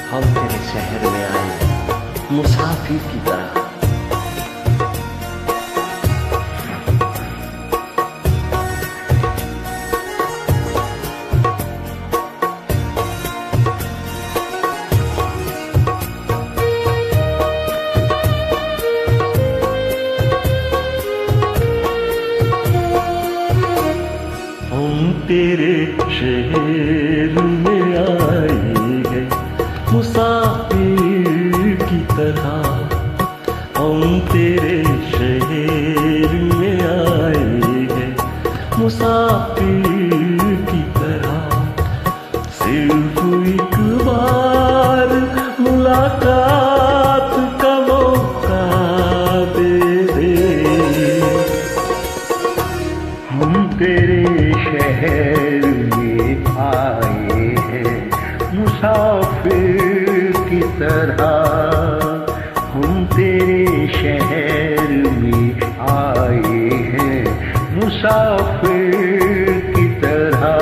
हम तेरे शहर में आए मुसाफिर की तरह। हम तेरे शहर में आए हैं मुसाफिर की तरह। हम तेरे शहर में आए हैं मुसाफिर की तरह। सिर्फ एक बार मुलाकात का मौका दे दे। हम तेरे शहर में आए हैं मुसाफिर की तरह। हम तेरे शहर में आए हैं मुसाफिर की तरह।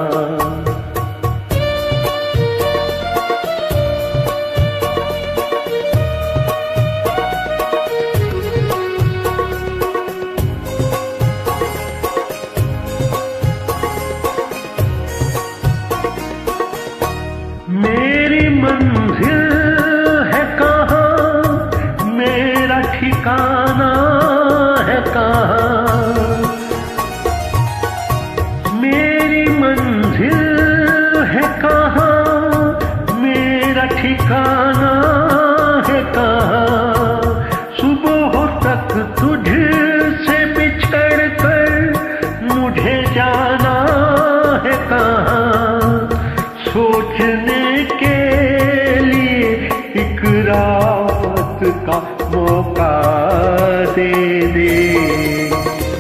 मेरी मंजिल है कहाँ, मेरा ठिकाना है कहाँ। मेरी मंजिल है कहाँ, मेरा ठिकाना है कहाँ। सुबह तक तुझसे बिछड़ कर मुझे जाना है कहाँ। सोचने के लिए एक रात का मौका दे दे।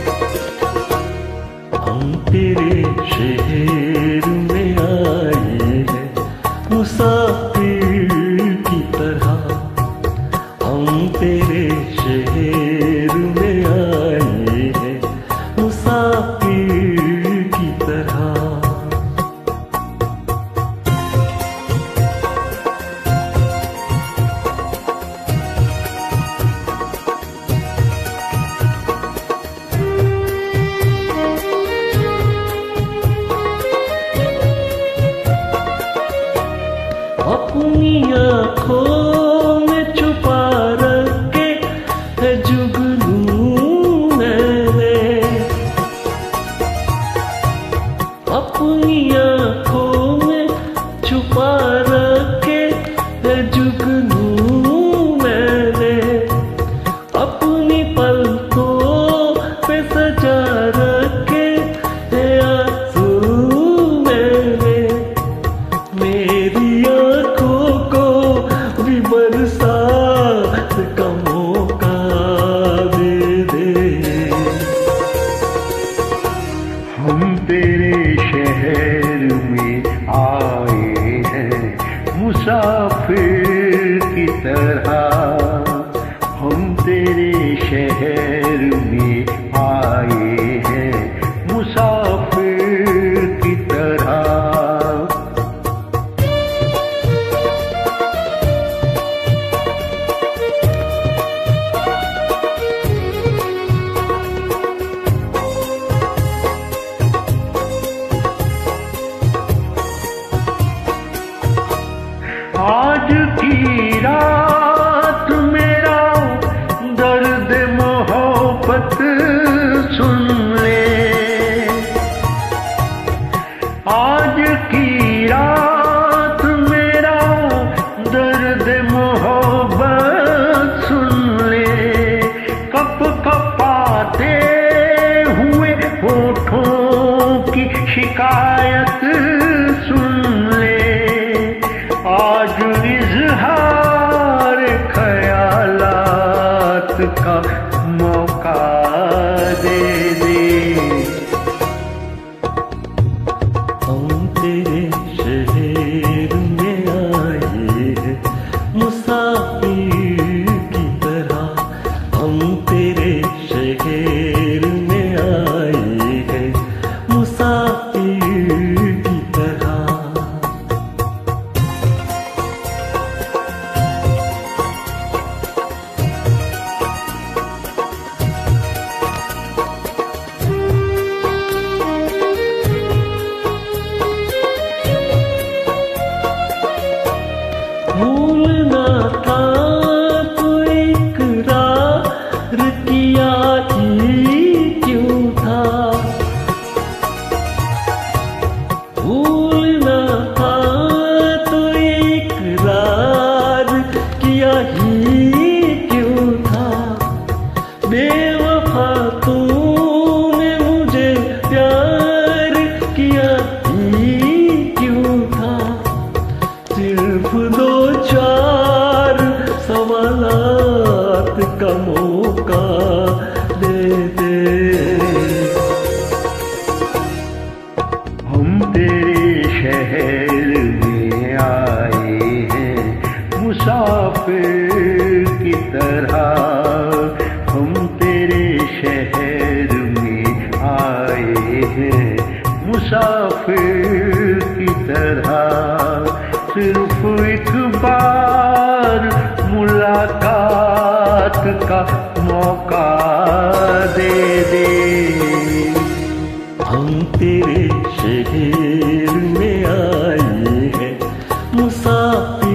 हम तेरे शहर में आए हैं मुसाफिर की तरह। हम तेरे शहर में आए हैं मुसाफिर की तरह। अपनी आँखों में छुपा रखे है जुगनू मैंने। अपनी आँखों में छुपा रखे है जुगनू मैंने। अपनी पलकों पे सजा रखे है आंसू मैंने। मेरी बरसात का मौका दे दे। हम तेरे शहर में आए हैं मुसाफिर की तरह। हम तेरे शहर में आए हैं मुसाफिर की तरह। आज की रात मेरा दर्द मोहब्बत सुन ले। आज की रात मेरा दर्द मोहब्बत सुन ले। कप कपाते हुए होठों की शिकायत सुन ले। आज इज़हार ख्यालात का मौका दे दे। हम तेरे शहर में आए हैं मुसाफिर की तरह। हम तेरे शहर में आए हैं मुसाफिर की तरह। सिर्फ दो चार सवालात का मौका दे दे। हम तेरे शहर में आए हैं मुसाफिर की तरह, हम तेरे शहर में आए हैं मुसाफिर की तरह। सिर्फ एक बार मुलाकात का मौका दे दे। हम तेरे शहर में आए हैं मुसाफिर